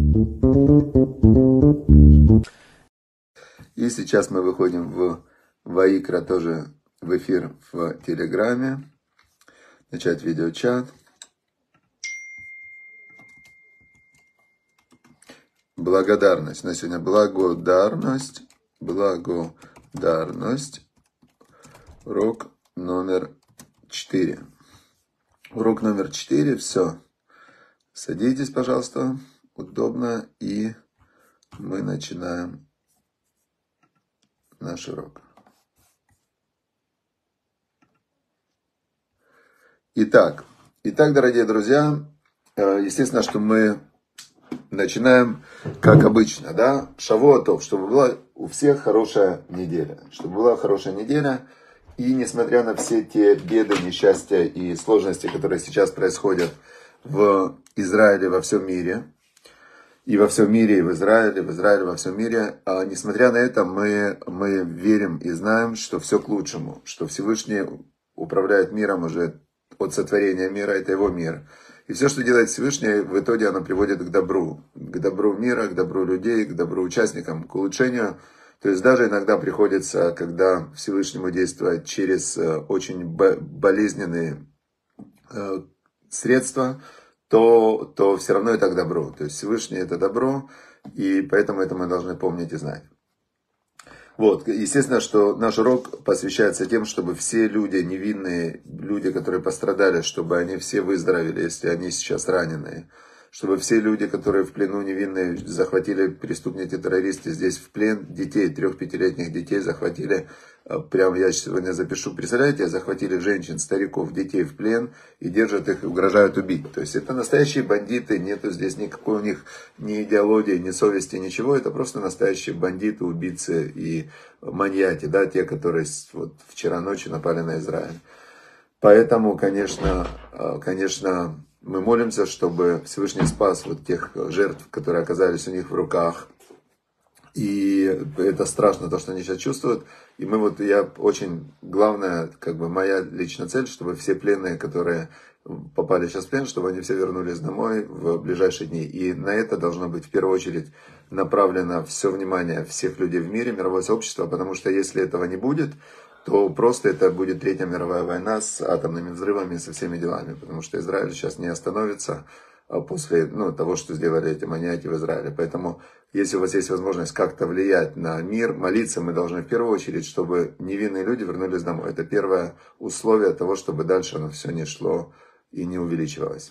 И сейчас мы выходим в Ваикра, тоже в эфир в Телеграме. Начать видеочат. Благодарность. На сегодня благодарность. Благодарность. Урок номер 4. Урок номер 4. Все. Садитесь, пожалуйста. Удобно. И мы начинаем наш урок. Итак, дорогие друзья, естественно, что мы начинаем, как обычно, да, Шавуатов, чтобы была у всех хорошая неделя. Чтобы была хорошая неделя. И несмотря на все те беды, несчастья и сложности, которые сейчас происходят в Израиле, во всем мире, и во всем мире, и в Израиле, во всем мире, несмотря на это, мы верим и знаем, что все к лучшему, что Всевышний управляет миром уже от сотворения мира, это его мир. И все, что делает Всевышний, в итоге оно приводит к добру мира, к добру людей, к добру участникам, к улучшению. То есть даже иногда приходится, когда Всевышнему действовать через очень болезненные средства, то все равно это к добру. То есть Всевышний это добро, и поэтому это мы должны помнить и знать. Вот, естественно, что наш урок посвящается тем, чтобы все люди, невинные люди, которые пострадали, чтобы они все выздоровели, если они сейчас раненые. Чтобы все люди, которые в плену невинные, захватили преступники-террористы здесь в плен, детей, 3-5-летних детей захватили, прямо я сегодня запишу, представляете, захватили женщин, стариков, детей в плен и держат их, угрожают убить. То есть это настоящие бандиты, нету здесь никакой у них ни идеологии, ни совести, ничего, это просто настоящие бандиты, убийцы и маньяки, да, те, которые вот вчера ночью напали на Израиль. Поэтому, конечно, мы молимся, чтобы Всевышний спас вот тех жертв, которые оказались у них в руках. И это страшно, то, что они сейчас чувствуют. И главное, моя личная цель, чтобы все пленные, которые попали сейчас в плен, чтобы они все вернулись домой в ближайшие дни. И на это должно быть в первую очередь направлено все внимание всех людей в мире, мировое сообщество, потому что если этого не будет, то просто это будет Третья мировая война с атомными взрывами и со всеми делами. Потому что Израиль сейчас не остановится после того, что сделали эти маньяки в Израиле. Поэтому, если у вас есть возможность как-то влиять на мир, молиться, мы должны в первую очередь, чтобы невинные люди вернулись домой. Это первое условие того, чтобы дальше оно все не шло и не увеличивалось.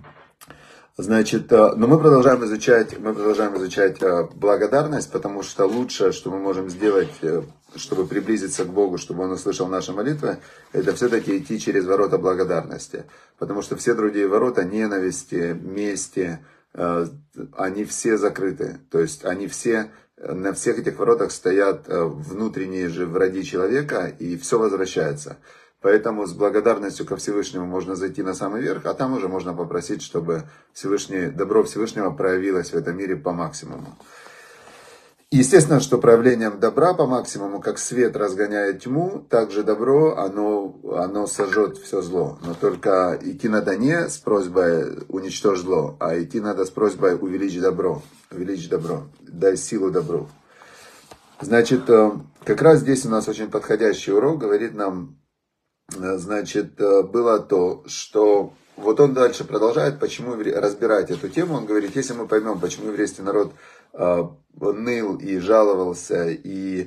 Значит, но мы продолжаем изучать благодарность, потому что лучшее, что мы можем сделать, чтобы приблизиться к Богу, чтобы Он услышал наши молитвы, это все-таки идти через ворота благодарности. Потому что все другие ворота, ненависти, мести, они все закрыты. То есть на всех этих воротах стоят внутренние же враги человека, и все возвращается. Поэтому с благодарностью ко Всевышнему можно зайти на самый верх, а там уже можно попросить, чтобы добро Всевышнего проявилось в этом мире по максимуму. Естественно, что проявлением добра по максимуму, как свет разгоняет тьму, так же добро, оно сожжет все зло. Но только идти надо не с просьбой уничтожить зло, а идти надо с просьбой увеличить добро, дай силу добру. Значит, как раз здесь у нас очень подходящий урок, говорит нам, значит, было то, что вот он дальше продолжает, почему разбирать эту тему. Он говорит, если мы поймем, почему еврейский народ ныл и жаловался и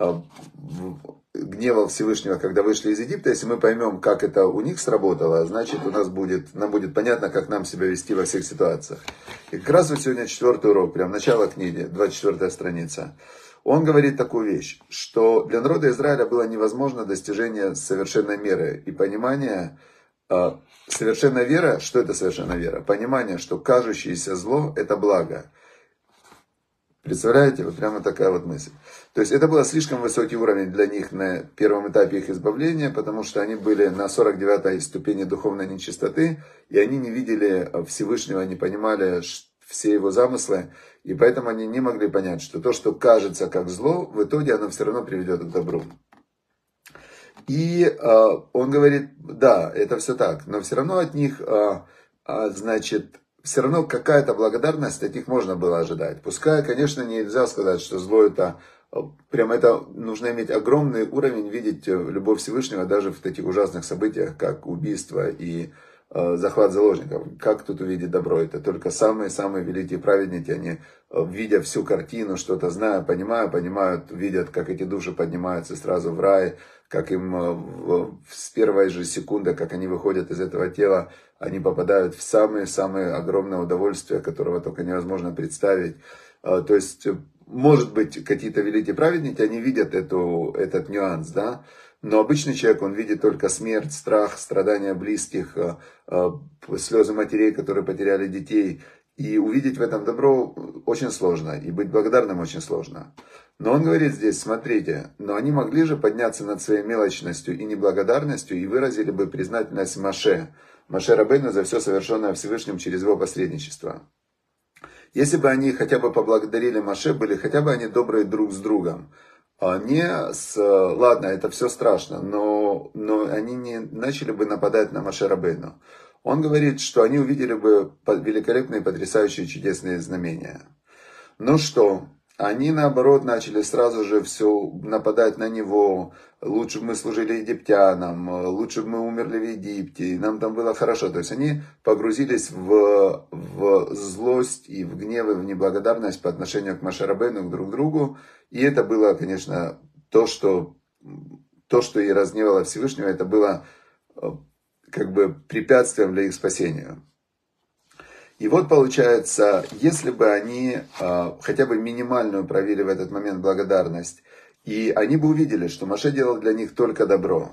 гневал Всевышнего, когда вышли из Египта, если мы поймем, как это у них сработало, значит, нам будет понятно, как нам себя вести во всех ситуациях. И как раз вот сегодня 4-й урок, прям начало книги, 24-я страница. Он говорит такую вещь, что для народа Израиля было невозможно достижение совершенной меры и понимание, совершенная вера, что это совершенная вера? Понимание, что кажущееся зло – это благо. Представляете, вот прямо такая вот мысль. То есть это был слишком высокий уровень для них на первом этапе их избавления, потому что они были на 49-й ступени духовной нечистоты, и они не видели Всевышнего, не понимали все его замыслы, и поэтому они не могли понять, что то, что кажется как зло, в итоге оно все равно приведет к добру. И он говорит, да, это все так, но все равно от них, значит, все равно какая-то благодарность от них можно было ожидать. Пускай, конечно, нельзя сказать, что зло это, прям это нужно иметь огромный уровень, видеть любовь Всевышнего даже в таких ужасных событиях, как убийство и захват заложников. Как тут увидеть добро? Это только самые-самые великие праведники, они, видя всю картину, что-то зная, понимают, видят, как эти души поднимаются сразу в рай, как им с первой же секунды, как они выходят из этого тела, они попадают в самые-самые огромное удовольствие, которого только невозможно представить. То есть, может быть, какие-то великие праведники, они видят этот нюанс, да? Но обычный человек, он видит только смерть, страх, страдания близких, слезы матерей, которые потеряли детей. И увидеть в этом добро очень сложно, и быть благодарным очень сложно. Но он говорит здесь, смотрите, но они могли же подняться над своей мелочностью и неблагодарностью, и выразили бы признательность Моше Рабейну за все совершенное Всевышним через его посредничество. Если бы они хотя бы поблагодарили Моше, были хотя бы они добрые друг с другом. Ладно, это все страшно, но они не начали бы нападать на Моше Рабейну. Он говорит, что они увидели бы великолепные, потрясающие, чудесные знамения. Ну что, они наоборот начали сразу же все нападать на него. Лучше бы мы служили египтянам, лучше бы мы умерли в Египте, нам там было хорошо. То есть они погрузились в злость и в гнев и в неблагодарность по отношению к Моше Рабейну, друг к другу. И это было, конечно, то, что и разневало Всевышнего, это было как бы препятствием для их спасения. И вот получается, если бы они хотя бы минимальную проявили в этот момент благодарность, и они бы увидели, что Моше делал для них только добро,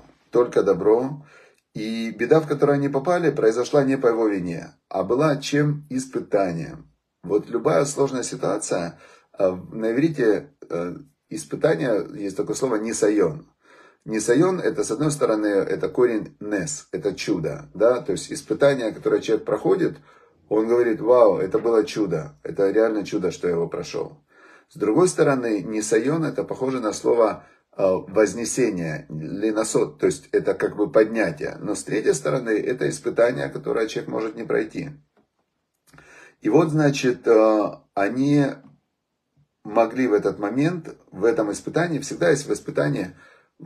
и беда, в которую они попали, произошла не по его вине, а была чем испытанием. Вот любая сложная ситуация, на иврите испытание, есть такое слово «нисайон». Нисайон, это, с одной стороны, это корень нес, это чудо, да, то есть испытание, которое человек проходит, он говорит, вау, это было чудо, это реально чудо, что я его прошел. С другой стороны, нисайон, это похоже на слово вознесение, линасот, то есть это как бы поднятие, но с третьей стороны, это испытание, которое человек может не пройти. И вот, значит, они могли в этот момент, в этом испытании, всегда есть в испытании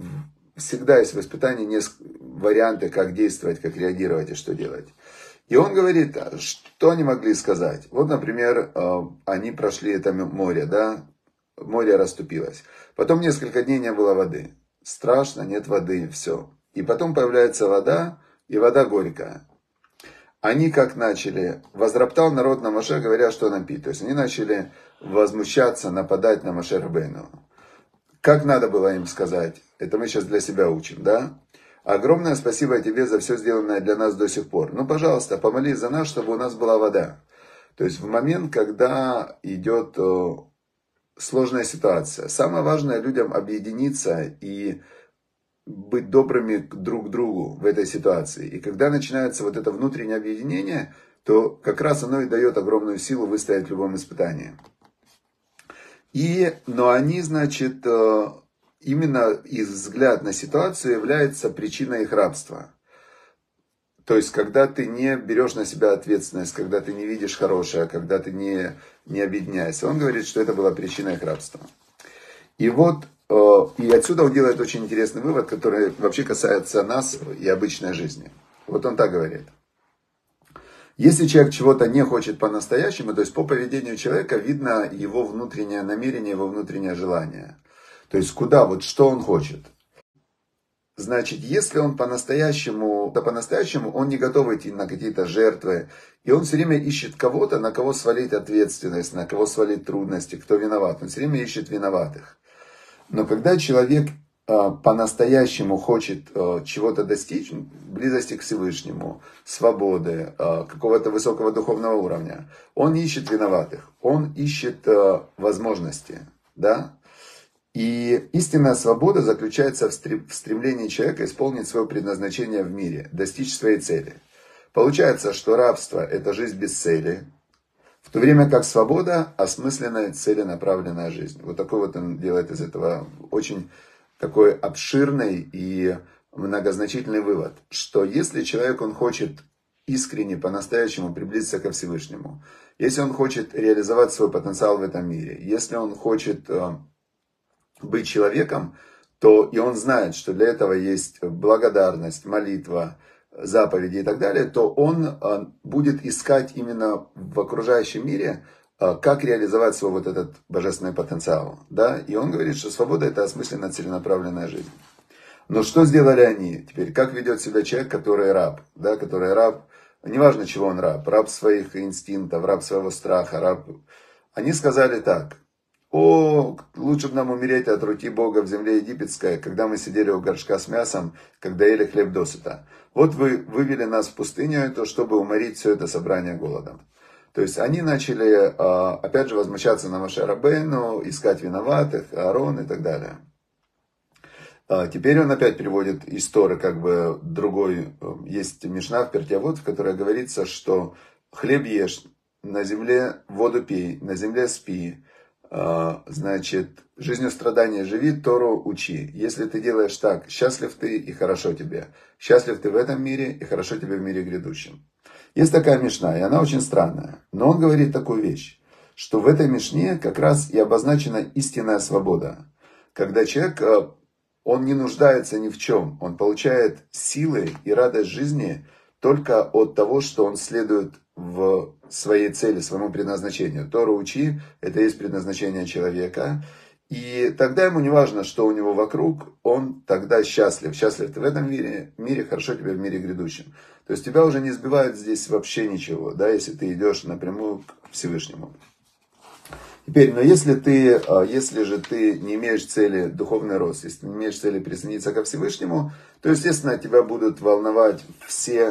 варианты, как действовать, как реагировать и что делать. И он говорит, что они могли сказать. Вот, например, они прошли это море, да, море расступилось. Потом несколько дней не было воды. Страшно, нет воды, все. И потом появляется вода, и вода горькая. Они как начали, возроптал народ на Моше, говоря, что нам пить. То есть они начали возмущаться, нападать на Моше Рабейну. Как надо было им сказать? Это мы сейчас для себя учим, да? Огромное спасибо тебе за все сделанное для нас до сих пор. Ну, пожалуйста, помолись за нас, чтобы у нас была вода. То есть в момент, когда идет сложная ситуация, самое важное людям объединиться и быть добрыми друг к другу в этой ситуации. И когда начинается вот это внутреннее объединение, то как раз оно и дает огромную силу выстоять в любом испытании. Но они, значит, именно их взгляд на ситуацию является причиной их рабства. То есть, когда ты не берешь на себя ответственность, когда ты не видишь хорошее, когда ты не объединяешься. Он говорит, что это была причина их рабства. И вот, и отсюда он делает очень интересный вывод, который вообще касается нас и обычной жизни. Вот он так говорит. Если человек чего-то не хочет по-настоящему, то есть по поведению человека видно его внутреннее намерение, его внутреннее желание. То есть куда, вот что он хочет. Значит, если он по-настоящему, он не готов идти на какие-то жертвы, и он все время ищет кого-то, на кого свалить ответственность, на кого свалить трудности, кто виноват. Он все время ищет виноватых. Но когда человек по-настоящему хочет чего-то достичь, близости к Всевышнему, свободы, какого-то высокого духовного уровня, он не ищет виноватых, он ищет возможности, да? И истинная свобода заключается в стремлении человека исполнить свое предназначение в мире, достичь своей цели. Получается, что рабство – это жизнь без цели, в то время как свобода – осмысленная, целенаправленная жизнь. Вот такой вот он делает из этого очень такой обширный и многозначительный вывод, что если человек, он хочет искренне, по-настоящему приблизиться ко Всевышнему, если он хочет реализовать свой потенциал в этом мире, если он хочет быть человеком, то и он знает, что для этого есть благодарность, молитва, заповеди и так далее, то он будет искать именно в окружающем мире, как реализовать свой вот этот божественный потенциал. Да? И он говорит, что свобода — это осмысленная, целенаправленная жизнь. Но что сделали они? Теперь, как ведет себя человек, который раб? Да? Который раб, неважно, чего он раб, раб своих инстинктов, раб своего страха, раб... Они сказали так: о, лучше бы нам умереть от руки Бога в земле египетской, когда мы сидели у горшка с мясом, когда ели хлеб досыта. Вот вы вывели нас в пустыню, это, чтобы уморить все это собрание голодом. То есть они начали, опять же, возмущаться на Моше Рабейну, искать виноватых, Аарон и так далее. Теперь он опять приводит из Торы, как бы другой, есть Мишна в Перкей Авот, в которой говорится, что хлеб ешь, на земле воду пей, на земле спи, значит, жизнью страдания живи, Тору учи. Если ты делаешь так, счастлив ты и хорошо тебе. Счастлив ты в этом мире и хорошо тебе в мире грядущем. Есть такая Мишна, и она очень странная. Но он говорит такую вещь, что в этой Мишне как раз и обозначена истинная свобода. Когда человек, он не нуждается ни в чем, он получает силы и радость жизни только от того, что он следует в своей цели, своему предназначению. Тору учи, это есть предназначение человека. И тогда ему не важно, что у него вокруг, он тогда счастлив. Счастлив ты в этом мире, хорошо тебе в мире грядущем. То есть тебя уже не сбивает здесь вообще ничего, да, если ты идешь напрямую к Всевышнему. Теперь, но если же ты не имеешь цели духовный рост, если ты не имеешь цели присоединиться ко Всевышнему, то, естественно, тебя будут волновать все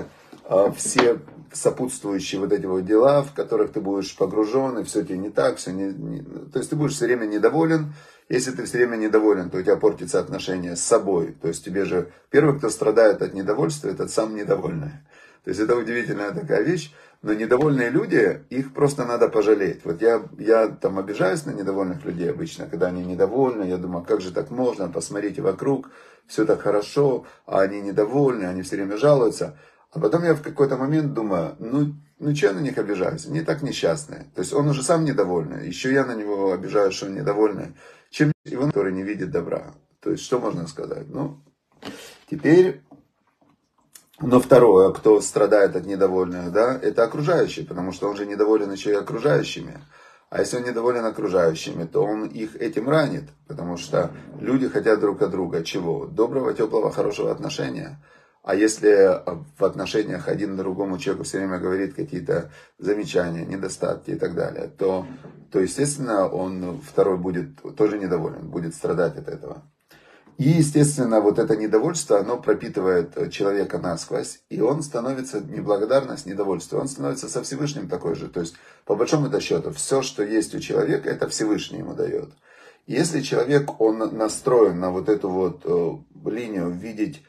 сопутствующие вот эти вот дела, в которых ты будешь погружен, и все тебе не так, то есть ты будешь все время недоволен. Если ты все время недоволен, то у тебя портится отношение с собой. То есть тебе же, первый, кто страдает от недовольства, это сам недовольный. То есть это удивительная такая вещь. Но недовольные люди, их просто надо пожалеть. Вот я там обижаюсь на недовольных людей обычно, когда они недовольны. Я думаю, как же так можно? Посмотрите вокруг, все так хорошо, а они недовольны, они все время жалуются. А потом я в какой-то момент думаю, ну что я на них обижаюсь? Они так несчастные. То есть он уже сам недовольный, еще я на него обижаюсь, что он недовольный. Чем его, который не видит добра. То есть что можно сказать? Ну, теперь... Но второе, кто страдает от недовольных, да, это окружающие, потому что он же недоволен еще и окружающими. А если он недоволен окружающими, то он их этим ранит, потому что люди хотят друг от друга чего? Доброго, теплого, хорошего отношения. А если в отношениях один другому человеку все время говорит какие-то замечания, недостатки и так далее, то естественно, он второй будет тоже недоволен, будет страдать от этого. И, естественно, вот это недовольство, оно пропитывает человека насквозь, и он становится, неблагодарность, недовольство, он становится со Всевышним такой же. То есть, по большому счету, все, что есть у человека, это Всевышний ему дает. И если человек, он настроен на вот эту вот линию, видеть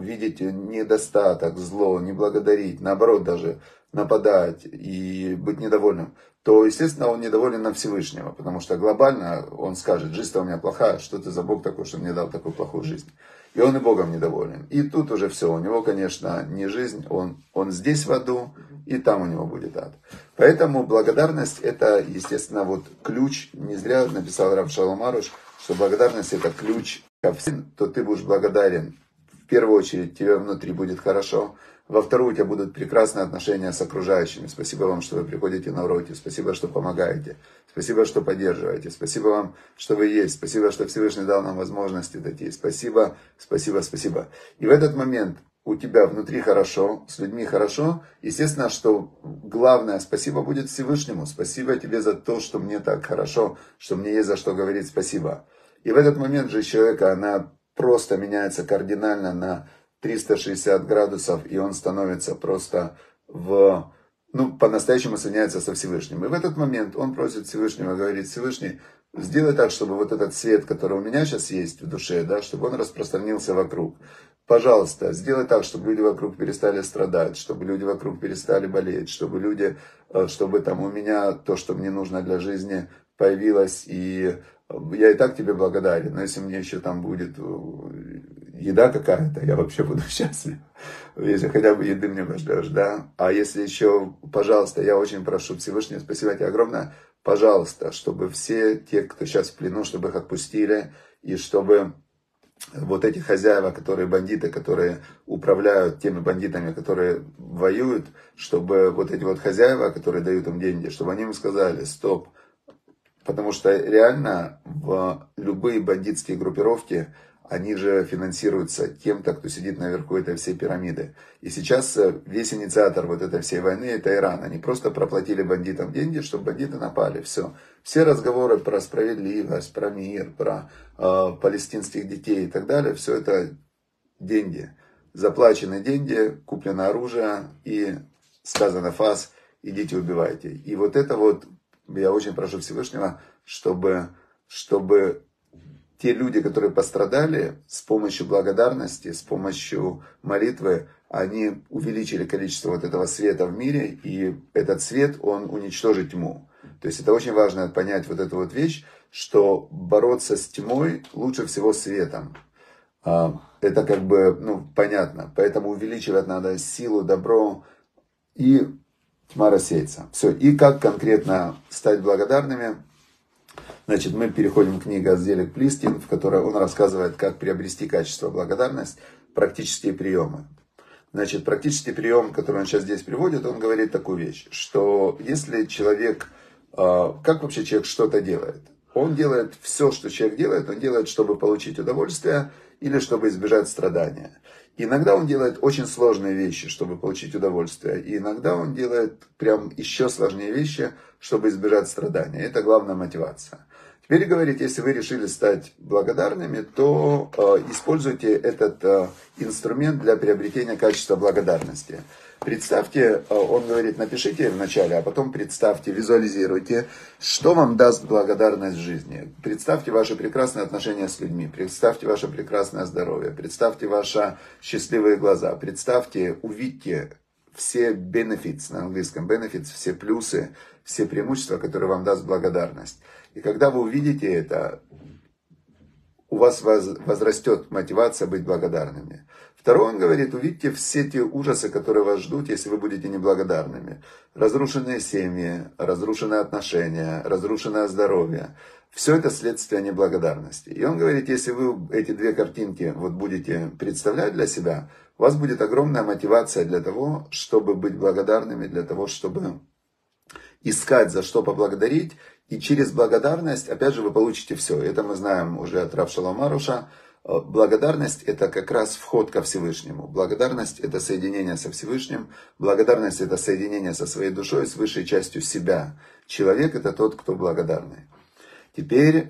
недостаток, зло, не благодарить, наоборот даже нападать и быть недовольным, то, естественно, он недоволен на Всевышнего, потому что глобально он скажет, жизнь-то у меня плохая, что ты за Бог такой, что мне дал такую плохую жизнь. И он и Богом недоволен. И тут уже все, у него, конечно, не жизнь, он здесь в аду, и там у него будет ад. Поэтому благодарность это, естественно, вот ключ, не зря написал Рав Шалом Аруш, что благодарность это ключ ко всем, то ты будешь благодарен. В первую очередь тебе внутри будет хорошо. Во вторую, у тебя будут прекрасные отношения с окружающими. Спасибо вам, что вы приходите на уроки. Спасибо, что помогаете. Спасибо, что поддерживаете. Спасибо вам, что вы есть. Спасибо, что Всевышний дал нам возможности такие. Спасибо, спасибо, спасибо. И в этот момент у тебя внутри хорошо, с людьми хорошо. Естественно, что главное спасибо будет Всевышнему. Спасибо тебе за то, что мне так хорошо, что мне есть за что говорить спасибо. И в этот момент же человека, она просто меняется кардинально на 360 градусов, и он становится просто по-настоящему соединяется со Всевышним. И в этот момент он просит Всевышнего, говорит: Всевышний, сделай так, чтобы вот этот свет, который у меня сейчас есть в душе, да, чтобы он распространился вокруг. Пожалуйста, сделай так, чтобы люди вокруг перестали страдать, чтобы люди вокруг перестали болеть, чтобы там у меня то, что мне нужно для жизни, появилось, и я и так тебе благодарен, но если мне еще там будет еда какая-то, я вообще буду счастлив. Если хотя бы еды мне пошлешь, да. А если еще, пожалуйста, я очень прошу Всевышнего, спасибо тебе огромное, пожалуйста, чтобы все те, кто сейчас в плену, чтобы их отпустили, и чтобы вот эти хозяева, которые бандиты, которые управляют теми бандитами, которые воюют, чтобы вот эти вот хозяева, которые дают им деньги, чтобы они им сказали: стоп. Потому что реально в любые бандитские группировки, они же финансируются кем-то, кто сидит наверху этой всей пирамиды. И сейчас весь инициатор вот этой всей войны — это Иран. Они просто проплатили бандитам деньги, чтобы бандиты напали. Все. Все разговоры про справедливость, про мир, про палестинских детей и так далее, все это деньги. Заплачены деньги, куплено оружие и сказано фас, идите убивайте. И вот это вот, я очень прошу Всевышнего, чтобы те люди, которые пострадали, с помощью благодарности, с помощью молитвы, они увеличили количество вот этого света в мире, и этот свет, он уничтожит тьму. То есть это очень важно понять вот эту вот вещь, что бороться с тьмой лучше всего светом. Это как бы, понятно. Поэтому увеличивать надо силу, добро, и тьма рассеется. Все. И как конкретно стать благодарными? Значит, мы переходим к книге Азелек Плискин, в которой он рассказывает, как приобрести качество благодарность, практические приемы. Значит, практический прием, который он сейчас здесь приводит, он говорит такую вещь, что если человек, как вообще человек что-то делает? Он делает все, что человек делает, он делает, чтобы получить удовольствие или чтобы избежать страдания. Иногда он делает очень сложные вещи, чтобы получить удовольствие. И иногда он делает прям еще сложнее вещи, чтобы избежать страдания. Это главная мотивация. Теперь говорит, если вы решили стать благодарными, то используйте этот инструмент для приобретения качества благодарности. Представьте, он говорит, напишите вначале, а потом представьте, визуализируйте, что вам даст благодарность в жизни. Представьте ваши прекрасные отношения с людьми, представьте ваше прекрасное здоровье, представьте ваши счастливые глаза, представьте, увидьте все benefits, на английском benefits, все плюсы, все преимущества, которые вам даст благодарность. И когда вы увидите это, у вас возрастет мотивация быть благодарными. Второе, он говорит, увидите все те ужасы, которые вас ждут, если вы будете неблагодарными. Разрушенные семьи, разрушенные отношения, разрушенное здоровье. Все это следствие неблагодарности. И он говорит, если вы эти две картинки вот будете представлять для себя, у вас будет огромная мотивация для того, чтобы быть благодарными, для того, чтобы искать, за что поблагодарить. И через благодарность, опять же, вы получите все. Это мы знаем уже от Рав Шолом Аруша. Благодарность – это как раз вход ко Всевышнему. Благодарность – это соединение со Всевышним. Благодарность – это соединение со своей душой, с высшей частью себя. Человек – это тот, кто благодарный. Теперь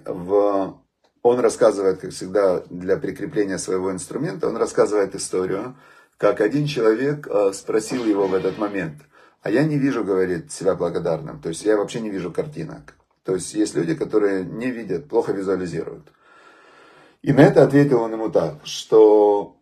он рассказывает, как всегда, для прикрепления своего инструмента, он рассказывает историю, как один человек спросил его в этот момент: а я не вижу, говорит, себя благодарным. То есть я вообще не вижу картинок. То есть есть люди, которые не видят, плохо визуализируют. И на это ответил он ему так, что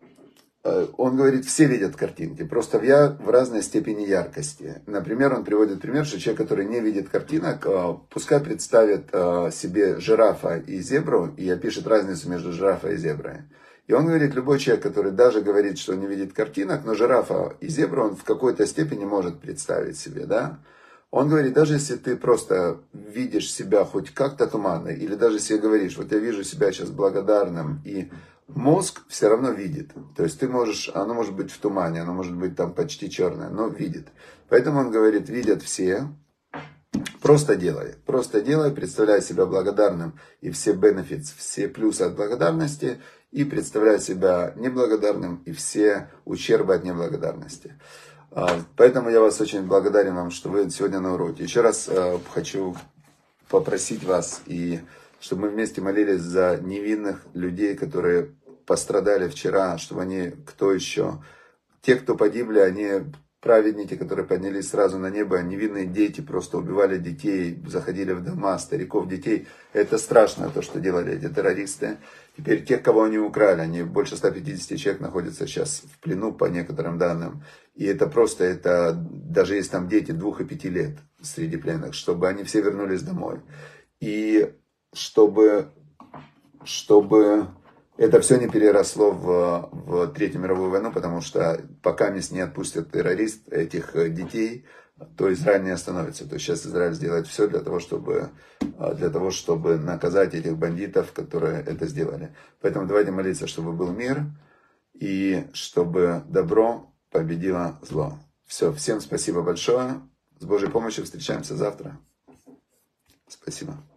он говорит, все видят картинки, просто в разной степени яркости. Например, он приводит пример, что человек, который не видит картинок, пускай представит себе жирафа и зебру и опишет разницу между жирафой и зеброй. И он говорит, любой человек, который даже говорит, что не видит картинок, но жирафа и зебру он в какой-то степени может представить себе, да? Он говорит, даже если ты просто видишь себя хоть как-то туманно, или даже если говоришь, вот я вижу себя сейчас благодарным, и мозг все равно видит. То есть оно может быть в тумане, оно может быть там почти черное, но видит. Поэтому он говорит, видят все, просто делай, представляй себя благодарным, и все benefits, все плюсы от благодарности, и представляй себя неблагодарным, и все ущербы от неблагодарности. Поэтому я вас очень благодарен вам, что вы сегодня на уроке. Еще раз хочу попросить вас, и чтобы мы вместе молились за невинных людей, которые пострадали вчера, чтобы те, кто погибли, они праведники, которые поднялись сразу на небо, невинные дети просто убивали детей, заходили в дома, стариков, детей. Это страшно, то, что делали эти террористы. Теперь тех, кого они украли, больше 150 человек находятся сейчас в плену, по некоторым данным. И даже есть там дети 2 и 5 лет среди пленных, чтобы они все вернулись домой. И чтобы это все не переросло в Третью мировую войну, потому что пока не отпустят этих детей, то Израиль не остановится. То есть сейчас Израиль сделает все для того, чтобы наказать этих бандитов, которые это сделали. Поэтому давайте молиться, чтобы был мир и чтобы добро победило зло. Все, всем спасибо большое. С Божьей помощью встречаемся завтра. Спасибо.